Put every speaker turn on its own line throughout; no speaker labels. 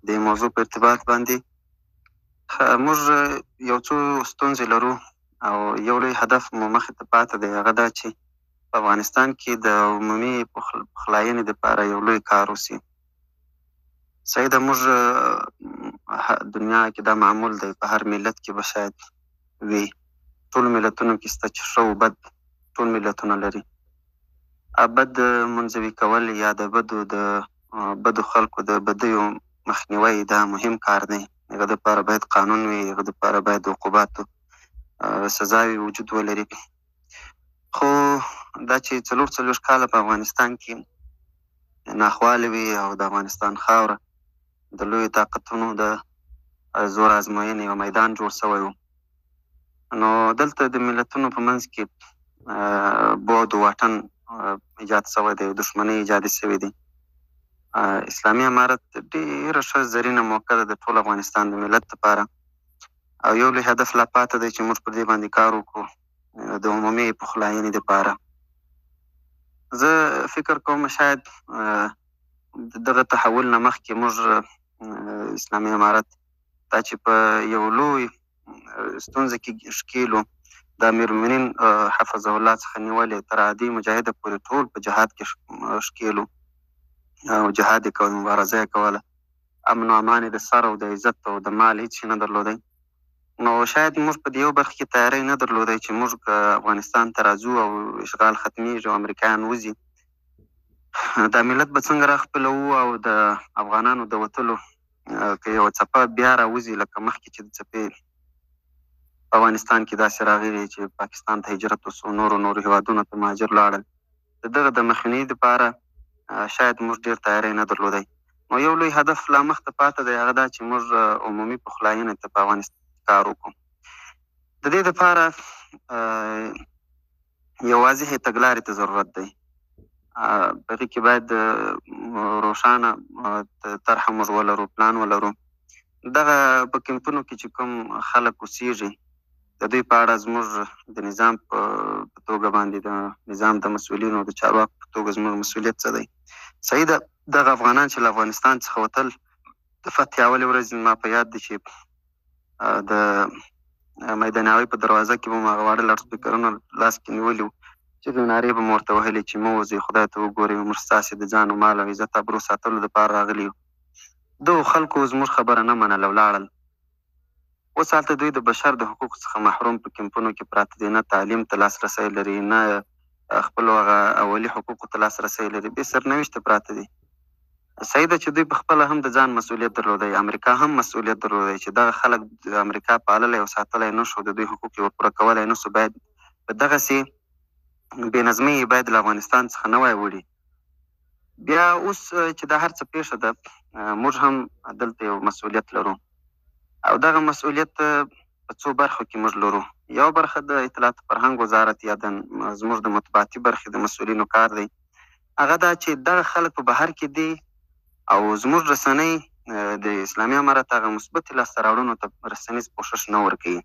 د موضوع په ارتباط باندې موږ یو څو ستونزې لرو او یو لوی هدف مو مخې ته پاته دی، هغه دا چې په افغانستان کې د عمومي پخلاینې دپاره یو لوی کار وسي. صحیح ده، موږ دنیا کې دا معمول دی، په هر ملت کې به شاید وي، ټولو ملتونو کې شته چې ښه و بد ټول ملتونه لري. بد منزوي کول یا د بدو خلکو د بدیو مخنیوی دا مهم کار دی. هغه دپاره باید قانون وي، هغه دپاره باید عقوباتو سزاوي وجود ولري. خو دا چې څلور کاله په افغانستان کې ناخوالې وي او د افغانستان خاوره د لویو طاقتونو د زور ازموینې یو میدان جوړ شوی و، نو دلته د ملتونو په منځ کې بعد و واټن ایجاد شوی دی، دښمنۍ ایجاد شوې دي. اسلامي امارت ډېره ښه زرینه موقع ده د ټول افغانستان د ملت لپاره، او یو لوی هدف لا پاته دی چې موږ پر دې باندې کار وکړو د عمومي پخلاینې دپاره. زه فکر کوم شاید دغه تحول نه مخکې موږ اسلامي امارت دا چې په یو لوی ستونزه کې ښکېلو، د امیرالمؤمنین حفظه الله څخه نیولې تر عادي مجاهده پورې ټول په جهاد کې ښکېلو او جهاد یې کوه، مبارزه یې کوله، امن و امان یې د سر او د عزت او د مال هېڅ شي نه درلودی. نو شاید موږ په دې یو برخه کې تیاری نه درلودی چې موږ که افغانستان ته راځو او اشغال ختمیږي او امریکایان وځي، دا ملت به څنګه راخپلوو او د افغانانو د وتلو که یوه څپه بیا راوځي لکه مخکې چې د څپې په افغانستان کې داسې راغلي چې پاکستان ته هجرت وسو، نورو هېوادونو ته مهاجر لاړل، د دغه د مخنیوي دپاره شاید موږ ډېر تیاری نه درلودی. نو یو لوی هدف لا مخته پاته دی، هغه دا چې موږ عمومي پخلاینې ته په افغانستان کار وکړو. د دې دپاره یو واضحې تګلارې ته ضرورت دی، په هغې کې باید روښانه طرحه موږ ولرو، پلان ولرو. دغه په کمپونو کې چې کوم خلک اوسېږي، د دوی په اړه زموږ د نظام په توګه باندې د نظام د مسؤلینو د چارواکو په توګه زموږ مسؤلیت څه دی. صحیح ده، دغه افغانان چې له افغانستان څخه وتل، د فتح اولې ورځې ما په یاد دي چې د میداناوۍ په دروازه کې به مو هغه واړه لاډسپیکرونه لاس کې نیولي وو، چې نارې به مو ورته وهلې چې مه وځئ، خدای ته وګورئ، موږ ستاسې د ځان و مال او عزت ابرو ساتلو دپاره راغلي یو. دغو خلکو زموږ خبره نه منله، ولاړل. اوس هلته دوی د بشر د حقوقو څخه محروم په کمپونو کې پراته دي، نه تعلیم ته لاسرسی لري، نه خپلو هغه اولي حقوقو ته لاسرسی لري، بې سرنوشته پراته دي. صحیح ده چې دوی په خپله هم د ځان مسؤلیت درلودی، امریکا هم مسؤلیت درلودی چې دغه خلک د امریکا پاللی او ساتلی نه شو، د دوی حقوق یې ورپوره کولی نه شو، باید په دغسې بې نظمۍ باید له افغانستان څخه نه وای وړي. بیا اوس چې دا هر څه پیښه ده، موږ هم دلته یو مسؤلیت لرو، او دغه مسؤلیت په څو برخو کې موږ لرو. یو برخه د اطلاعات فرهنګ وزارت یا زموږ د مطبوعاتي برخې د مسؤلینو کار دی، هغه دا چې دغه خلک په بهر کې دي او زموږ رسنۍ د اسلامي امارت هغه مثبتې لاسته راوړنو ته رسنیز پوښښ نه ورکوي.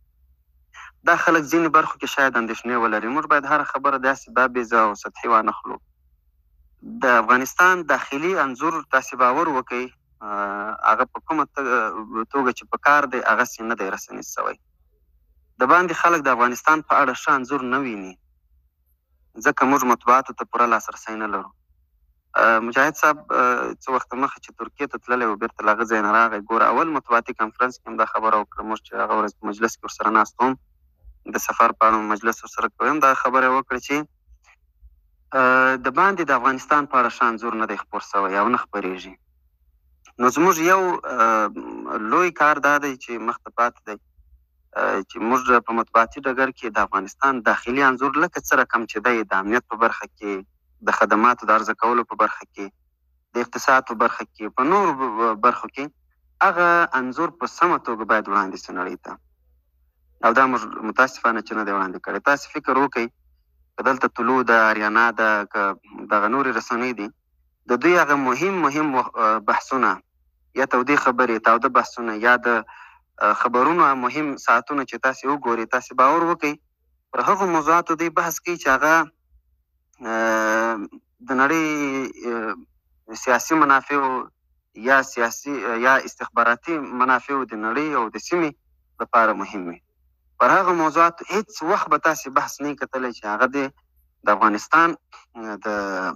دا خلک ځینې برخو کې شاید اندېښنې ولري. موږ باید هره خبره داسې بابیزه او سطحي وانخلو. د افغانستان داخلي انځور تاسې باور وکئ، هغه په کومه توګه چې په کار دی هغسې نه دی رسنیز شوی. د باندې خلک د افغانستان په اړه ښه انځور نه ویني، ځکه موږ مطبوعاتو ته پوره لاسرسی نه لرو. مجاهد صاحب څه وخته مخکې چې ترکیې ته تللی و، بېرته له هغه ځای نه راغی. ګوره اول مطبوعاتي کنفرانس کې هم دا خبره وکړه، موږ چې هغه ورځ په مجلس کې ورسره ناست وم، د سفر په اړه مجلس ورسره کویم، دا خبره یې وکړه چې د باندې د افغانستان په اړه ښه انځور نه دی خپور شوی او نه خپرېږي. نو زموږ یو لوی کار دا دی چې مخته پاتې دی چې موږ په مطبوعاتي ډګر کې د افغانستان داخلي انځور لکه څه رقم چې دی، د امنیت په برخه کې، د خدماتو د عرضه کولو په برخه کې، د اقتصاد په برخه کې، په نورو برخو کې هغه انځور په سمه توګه باید وړاندې شي نړۍ ته، او دا موږ متاسفانه چې نه دی وړاندې کړی. تاسې فکر وکئ که دلته طلوع ده، اریانا ده، که دغه نورې رسنۍ دي، د دوی هغه مهم بحثونه یا تودې خبرې، تاوده بحثونه یا د خبرونو مهم ساعتونه چې تاسې وګورئ، تاسې باور وکئ پر هغو موضوعاتو دوی بحث کوي چې هغه د نړۍ سیاسي منافعو یا سیاسي یا استخباراتي منافع د نړۍ او د سیمې لپاره مهم وي. پر هغه موضوعات هیڅ وخت به تاسې بحث نه کتلی چې هغه د افغانستان د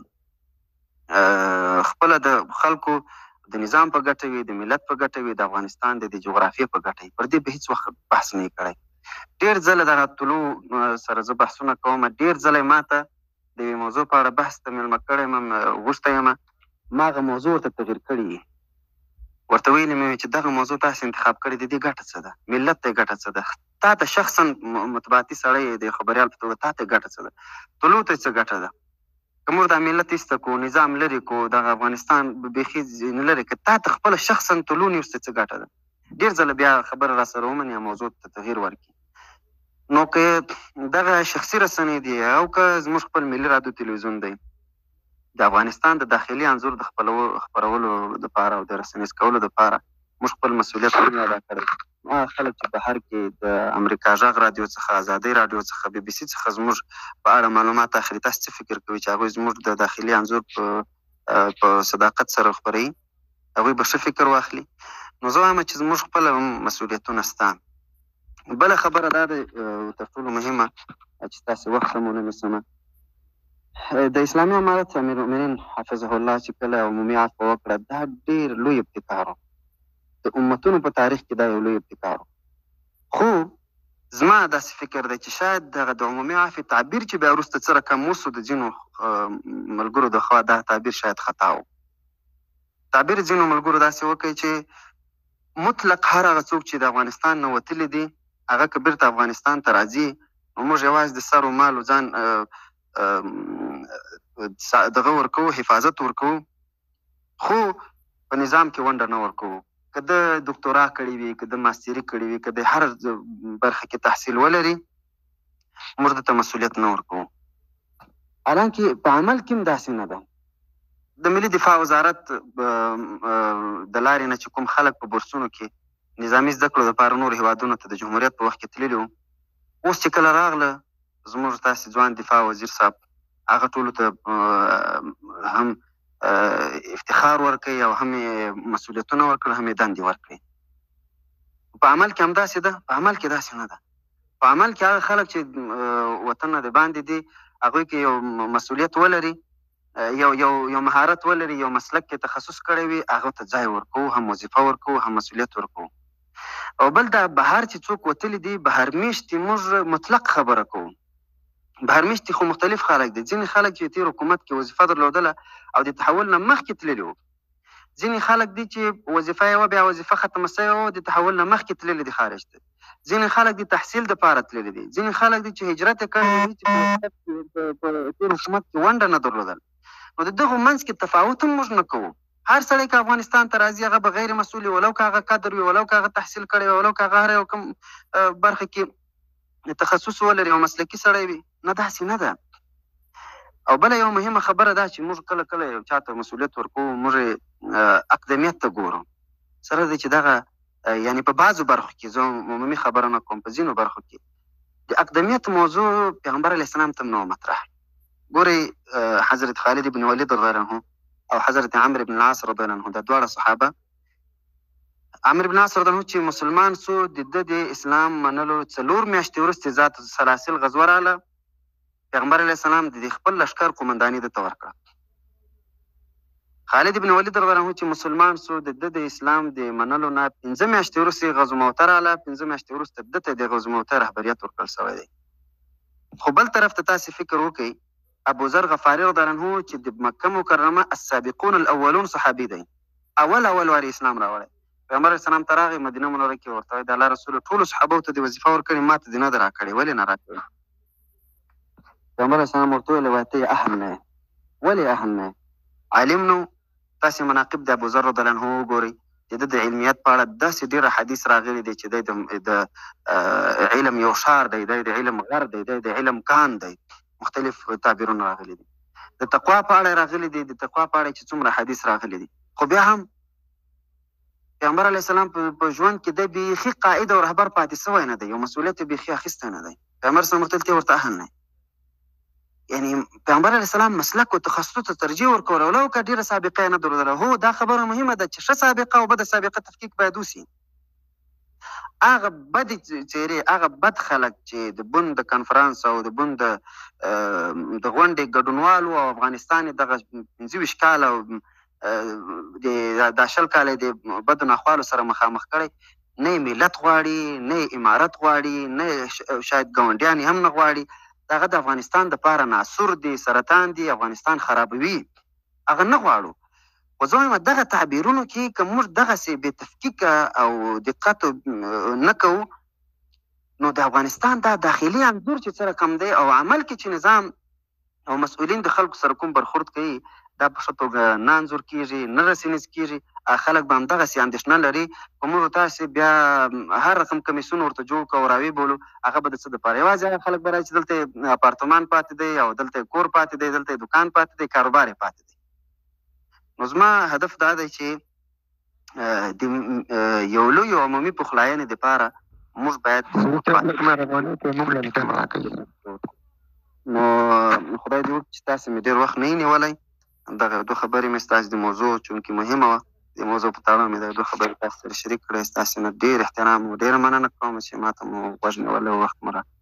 خپله د خلکو د نظام په ګټه وي، د ملت په ګټه وي، د افغانستان د جغرافیې په ګټه وي. پر دې به هیڅ وخت بحث نه کړی. ډېر ځله دغه طلوع سره زه بحثونه کوم، ډېر ځله ما ته د یوې موضوع په اړه بحث ته مېلمه کړی یم، غوښتی یم، ما هغه موضوع ورته تغیر کړي وي. ورته ویلي مې وي چې دغه موضوع تاسې انتخاب کړې، د دې ګټه څه ده؟ ملت ته یې ګټه څه ده؟ تا ته شخصا مطبوعاتي سړی د خبریال په توګه تا ته یې ګټه څه ده؟ طلوع ته یې څه ګټه ده؟ که موږ دا ملت ایسته کړو، نظام لرې کړو، دغه افغانستان بیخي لرې کړو، تا ته خپله شخصا طلوع نیوس ته څه ګټه ده؟ ډېر ځله بیا خبره را سره ومني او موضوع ته تغیر ورکړي. نو که دغه شخصي رسنۍ دي او که زموږ خپل ملي راډیو تلویزیون دی، د افغانستان د داخلي انځور د خپرولو دپاره او د رسنیز کولو دپاره موږ خپل مسؤلیت نه ادا کړی. هغه خلک چې بهر کې د امریکا غږ راډیو څخه، ازادۍ راډیو څخه، BBC څخه زموږ په اړه معلومات اخلي، تاسو څه فکر کوئ چې هغوی زموږ د داخلي انځور په صداقت سره خپروي؟ هغوی به ښه فکر واخلي. نو زه وایم چې زموږ خپله مسؤلیتونه شته. بله خبره دا ده تر ټولو مهمه چې تاسې وخت هم ونه نیسمه، د اسلامي امارت امیرالمؤمنین حفظه الله چې کله عمومي عفوه وکړه، دا ډېر لوی ابتکار و. د امتونو په تاریخ کې دا یو لوی ابتکار و. خو زما داسې فکر دی چې شاید دغه د عمومي عفوې تعبیر چې بیا وروسته څه رقم وسو د ځینو ملګرو د خوا، دا تعبیر شاید خطا و. تعبیر ځینو ملګرو داسې وکړي چې مطلق هر هغه څوک چې د افغانستان نه وتلي دي، هغه که بیرته افغانستان ته راځي، نو موږ یوازې د سر و مال و ځان دغه ورکوو، حفاظت ورکوو، خو په نظام کې ونډه نه ورکوو. که د دکتورا کړې وي، که د ماستري کړې وي، که د هر برخه کې تحصیل ولري، موږ دته مسؤلیت نه ورکوو. حالانکه په عمل کې هم داسې نه ده. د ملي دفاع وزارت د لارې نه چې کوم خلک په بورسونو کې نظامي زده کړو دپاره نورو هېوادونو ته د جمهوریت په وخت کې تللي وو، اوس چې کله راغله زموږ تاسې ځوان دفاع وزیر صاحب، هغه ټولو ته هم افتخار ورکوي او هم مسؤلیتونه ورکړي، هم یې دندې ورکړي. په عمل کې هم داسې ده؟ په عمل کې داسې نه ده. په عمل کې هغه خلک چې وطن نه د باندې دي، هغوی کې یو مسؤلیت ولري، یو مهارت ولري، یو مسلک کې تخصص کړی وي، هغه ته ځای ورکوو، هم وظیفه ورکوو، هم مسؤلیت ورکوو. او بل دا بهر چې څوک وتلي دي، بهر میشتې موږ مطلق خبره کوو. بهر میشتې خو مختلف خلک دي. ځینې خلک چې تېر حکومت کې وظیفه درلودله او د تحول نه مخکې تللي وو. ځینې خلک دي چې وظیفه یې وه، بیا وظیفه ختمه سوې وه، د تحول نه مخکې تللي دي خارج ته. ځینې خلک د تحصیل دپاره تللي دي. ځینې خلک دي چې هجرت یې کړی وي، چې په تېر حکومت کې ونډه نه درلودل. نو د دغو منځ کې تفاوت هم موږ نه کوو. هر سړی که افغانستان ته راځي، هغه به غیر مسؤل وي، ولو که هغه قدر وي، ولو که هغه تحصیل کړی وي، ولو که هغه هر یو کوم برخه کې تخصص ولري او مسلکي سړی وي. نه، داسې نه ده. او بله یو مهمه خبره دا چې موږ کله کله یو چا ته مسؤلیت ورکوو، موږ اقدمیت ته ګورو. سره دی چې دغه یعنې په بعضو برخو کې، زه عمومي خبره نه کوم، په ځینو برخو کې د اقدمیت موضوع پیغمبر علیه السلام ته هم نه و مطرح. ګورئ، حضرت خالد بن ولید رضی الله عنه او حضرت عمرو بن العاص رضی الله عنه، دا دواړه صحابه. عمرو بن العاص رضی الله عنه چې مسلمان سو، د ده د اسلام منلو 4 میاشتې وروسته ذات سلاسل غزوه راغله. پیغمبر علیه السلام د خپل لښکر قومنداني ده ته ورکړه. خالد بن ولید رضی الله عنه چې مسلمان سو، د ده د اسلام د منلو نه 5 میاشتې وروسته غزوه موته راغله. 5 میاشتې وروسته ده ته د غزوه موته رهبریت ورکړل شوی دی. خو بل طرف ته تاسې فکر وکئ، ابو ذر غفاري رضی الله عنه چې د مکه مکرمه السابقون الاولون صحابي دی، اول واري اسلام راوړی. پیغمبر علیه السلام ته راغی، مدینه منوره کې ورته وایي د الله رسول ټولو صحابو ته د وظیفه ورکړې، ما ته دې نه ده راکړې، ولې نه راکړې؟ پیغمبر علیه السلام ورته ویل، وایي ته یې اهل نه یې. ولې اهل نه یې؟ عالم نو. تاسې مناقب د ابو ذر رضی الله عنه وګورئ، د ده د علمیت په اړه داسې ډېر حدیث راغلی دی چې دی د علم یو شار دی، دی د علم غر دی، دی د علم کان دی. مختلف تعبیرونه راغلي دي. د تقوا په اړه راغلي دي، د تقوا په اړه چې څومره حدیث راغلي دي. خو بیا هم پیغمبر علیه السلام په ژوند کې دی بیخي قائد او رهبر پاتې سوی نه دی، یو مسؤلیت یې بیخي اخیستی نه دی. پیغمبر صلی الله علیه وسلم ورته اهل نه یعنی پیغمبر علیه السلام مسلک او تخصص ته ترجیح ورکوله ولو که ډېره سابقه یې نه درلودله. هو دا خبره مهمه ده چې ښه سابقه او بده سابقه تفکیک باید وسي. هغه بدې څېرې، هغه بد خلک چې د بن د کنفرانس او د بن د غونډې ګډونوالو او افغانستان یې دغه 25 کاله او دا 20 کاله د بدو ناخوالو سره مخامخ کړی، نه یې ملت غواړي، نه یې امارت غواړي، نه شاید ګاونډیان هم نه غواړي. دغه د افغانستان دپاره ناسور دی، سرطان دی، افغانستان خرابوي. هغه نه غواړو. خو زه وایم دغه تعبیرونو کې که موږ دغسې بې تفکیکه او دقت نه کوو، نو د افغانستان دا داخلي انځور چې څه رقم دی او عمل کې چې نظام او مسؤلین د خلکو سره کوم برخورد کوي، دا په ښه توګه نه انځور کېږي، نه رسنیز کېږي. خلک به همدغسې اندېښنه لري. خو موږ تاسې بیا هر رقم کمیسیون ورته جوړ کړو او راویې بولو، هغه به د څه دپاره؟ یوازې هغه خلک به رایي چې دلته یې اپارتمان پاتې دی او دلته یې کور پاتې دی، دلته یې دوکان پاتې دی، کاروبار یې پاتې دی. نو زما هدف دا دی چې د یو لوی عمومي پخلاینې دپاره موږ باید نو خدای دې وکړي چې تاسې مې ډېر وخت نه یې نیولی. دغه دوه خبرې مې ستاسې د موضوع چونکې مهمه وه، د موضوع په تړاو مې دغه دوه خبرې تاسو سره شریک کړی. ستاسې نه ډېر احترام او ډېره مننه کوم چې ما ته مو غوږ نیولی او وخت مو